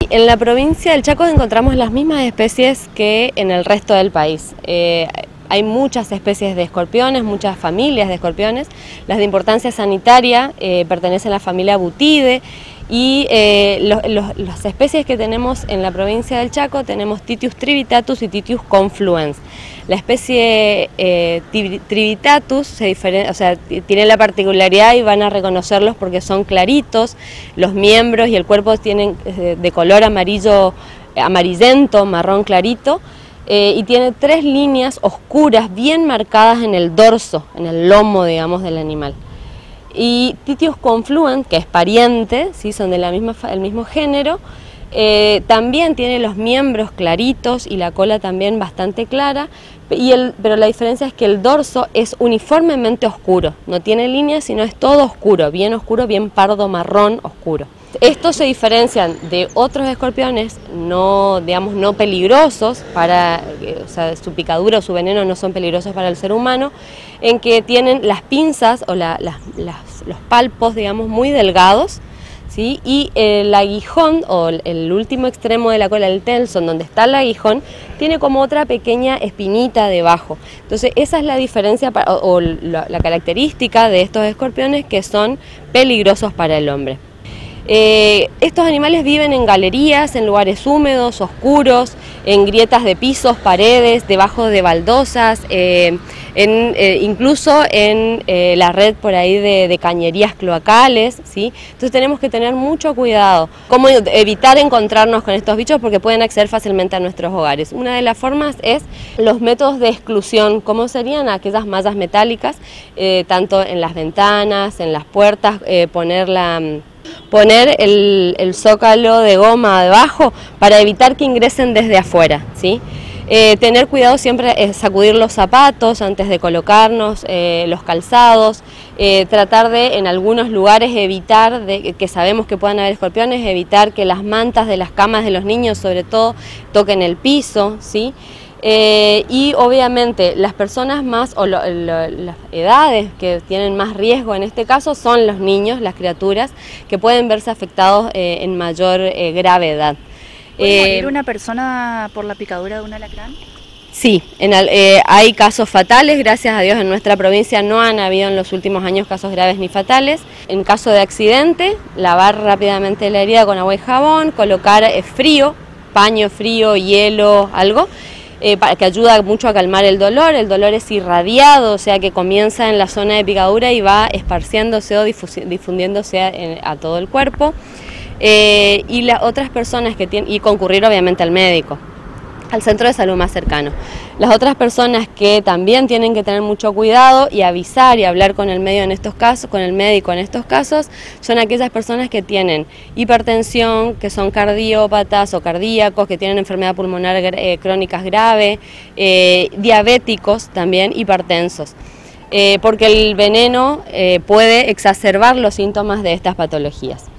en la provincia del Chaco encontramos las mismas especies que en el resto del país. Hay muchas especies de escorpiones, muchas familias de escorpiones. Las de importancia sanitaria pertenecen a la familia Butidae y las especies que tenemos en la provincia del Chaco tenemos Titius trivitatus y Titius confluens. La especie trivitatus tiene la particularidad y van a reconocerlos porque son claritos, los miembros y el cuerpo tienen de color amarillo, amarillento, marrón clarito. Y tiene 3 líneas oscuras bien marcadas en el dorso, en el lomo, digamos, del animal. Y Titius confluens, que es pariente, ¿sí? Son del mismo género, también tiene los miembros claritos y la cola también bastante clara, pero la diferencia es que el dorso es uniformemente oscuro, no tiene líneas, sino es todo oscuro, bien pardo marrón oscuro. Estos se diferencian de otros escorpiones no peligrosos su picadura o su veneno no son peligrosos para el ser humano, en que tienen las pinzas o los palpos, digamos, muy delgados, ¿sí? Y el aguijón o el último extremo de la cola, el telson, donde está el aguijón, tiene como otra pequeña espinita debajo. Entonces esa es la diferencia la característica de estos escorpiones que son peligrosos para el hombre. Estos animales viven en galerías, en lugares húmedos, oscuros, en grietas de pisos, paredes, debajo de baldosas, incluso en la red por ahí de cañerías cloacales, ¿sí? Entonces tenemos que tener mucho cuidado. Cómo evitar encontrarnos con estos bichos porque pueden acceder fácilmente a nuestros hogares. Una de las formas es los métodos de exclusión, como serían aquellas mallas metálicas, tanto en las ventanas, en las puertas, poner el zócalo de goma debajo para evitar que ingresen desde afuera, ¿sí? Tener cuidado siempre, sacudir los zapatos antes de colocarnos, los calzados, tratar de en algunos lugares evitar, que sabemos que puedan haber escorpiones, evitar que las mantas de las camas de los niños sobre todo toquen el piso, ¿sí? Y obviamente las personas las edades que tienen más riesgo en este caso son los niños, las criaturas, que pueden verse afectados en mayor gravedad. ¿Puede morir una persona por la picadura de un alacrán? Sí, hay casos fatales, gracias a Dios en nuestra provincia no han habido en los últimos años casos graves ni fatales. En caso de accidente, lavar rápidamente la herida con agua y jabón, colocar paño frío, hielo, algo, que ayuda mucho a calmar el dolor es irradiado, o sea que comienza en la zona de picadura y va esparciéndose o difundiéndose a todo el cuerpo. Y las otras personas y concurrir obviamente al médico, al centro de salud más cercano. Las otras personas que también tienen que tener mucho cuidado y avisar y hablar con el médico en estos casos, son aquellas personas que tienen hipertensión, que son cardiópatas o cardíacos, que tienen enfermedad pulmonar crónica grave, diabéticos también, hipertensos. Porque el veneno puede exacerbar los síntomas de estas patologías.